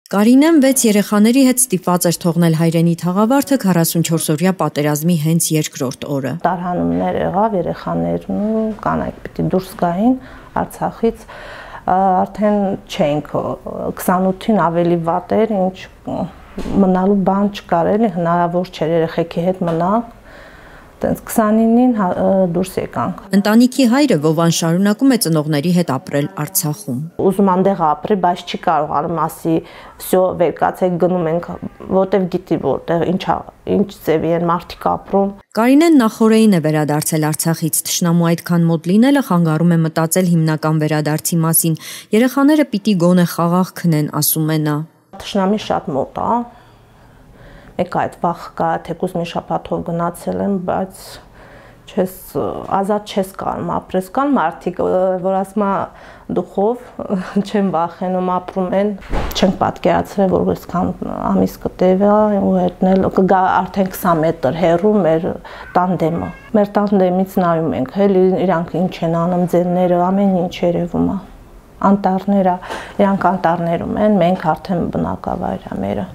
Կարինեն 6 երեխաների հետ ստիպված էր թողնել հայրենի թաղավարտը 44-օրյա պատերազմի հենց երկրորդ օրը։ Տարհանումներ եղավ, երեխաներն ու կանայք պիտի դուրս գային Արցախից, արդեն չենք 28-ին ավելի վատ էր, ինչ մնալու բան չկար, էլի հնարավոր չէր երեխեքի հետ մնալ։ Տենց 29-ին դուրս եկանք։ Ընտանիքի հայրը Վովան շարունակում է ծնողների հետ ապրել Արցախում։ Ուզում անդեղ ապրի, բայց չի կարողանում ասի, «Всё, վերկացեք գնում ենք», որտեվ գիտի որտեղ ինչ ձևի են մարդիկ ապրում։ Կարինեն նախօրեին է վերադարձել Արցախից, թշնամու այդքան մոտ լինելը խանգարում է մտածել հիմնական վերադարձի մասին։ Երեխաները պիտի գոնե խաղաղ քնեն, ասում է նա։ Թշնամի շատ մոտ է։ Մեկ այդ վախ կա, թեկուզ մի շաբաթով գնացել եմ, բայց ազատ չես կարում ապրես, կան մարդիկ, որ ասում են դուխով չեն վախենում, ապրում են, չենք պատկերացրել, որ այսքան ամիս կտևա ու հետնել կգա արդեն 20 մետր հեռու մեր տանդեմը։ Մեր տանդեմից նայում ենք, էլի իրանք ինչ են անում, ձենները, ամեն ինչ երևում է։ Անտառները, իրանք անտառներում են, մենք արդեն բնակավայր է մերը։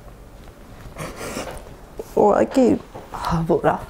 Ուղղակի հավուր է։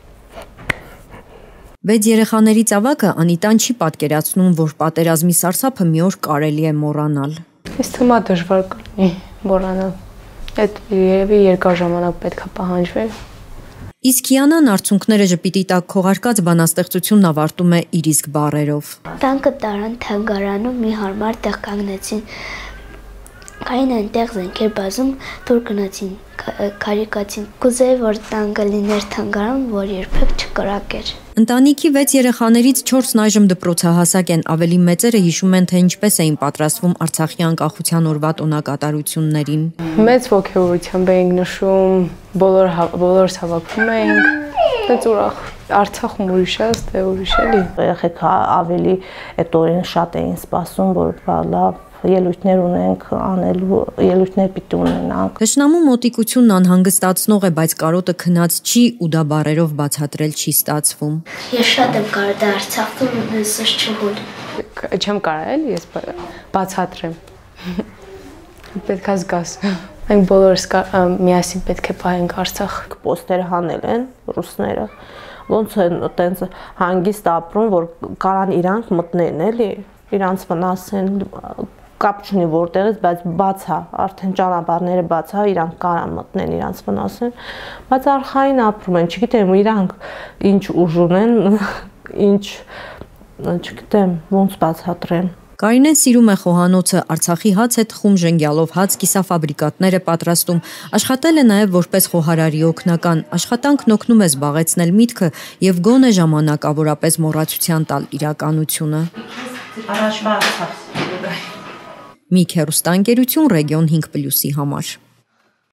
6 երեխաներից ավագը Անիտան չի պատկերացնում, որ պատերազմի սարսափը մի օր կարելի է մոռանալ։ Ես թվում է դժվար կլինի մոռանալ։ Այդ երևի երկար ժամանակ պետք է պահանջվի։ Իսկ Յանան արցունքները ժպիտի տակ քողարկած բանաստեղծությունն ավարտում է իր իսկ բառերով։ Տանկը տարան թանգարանում մի հարմար տեղ կանգնեցին։ Կային այնտեղ զենքեր բազում, դուր գնացին, քարիկացին։ Կուզեի, որ տանկը լիներ թանգարան, որ երբեք չկրակեր։ Ընտանիքի 6 երեխաներից 4-ն այժմ դպրոցահասակ են, ավելի մեծերը հիշում են, թե ինչպես էին պատրաստվում Արցախի անկախության օրվա տոնակատարություններին։ Մեծ ոգևորությամբ էինք նշում, բոլորս հավաքվում էինք, դից ուրախ։ Արցախում ուրիշ է, ստե ուրիշ էլի։ Երեխեքը ավելի այդ օրին շատ էին սպասում, որ լավ ելույթներ ունենք անելու, ելույթներ պիտի ունենանք։ Թշնամու մոտիկությունն անհանգստացնող է, բայց կարոտը քնած չի ու դա բառերով բացատրել չի ստացվում։ Ես շատ եմ կարոտը Արցախում ունեսս չհուլ։ Չեմ կարող էլի ես բացատրեմ։ Պետք է զգաս։ Մենք բոլորս միասին պետք է պահենք Արցախ։ Պոստեր հանել են ռուսները։ Ոնց են տենց հանգիստ ապրում, որ կարան իրանք մտնեն, էլի, իրանց վնասեն, կապ չունի որտեղից, բայց բաց է, արդեն ճանապարհները բաց է, իրանք կարան մտնեն, իրանց վնասեն, բայց արխային ապրում են, չգիտեմ, իրանք ինչ ուժ ունեն, ինչ, չգիտեմ, ոնց բացատրեմ։ Կարինեն սիրում է խոհանոցը, Արցախի հաց է թխում, ժենգյալով հաց, կիսաֆաբրիկատներ է պատրաստում, աշխատել է նաև որպես խոհարարի օգնական, աշխատանքն օգնում է զբաղեցնել միտքը և գոնե ժամանակավորապես մոռացության տալ իրականությունը։ Մի հեռուստաընկերություն Ռեգիոն 5+-ի համար։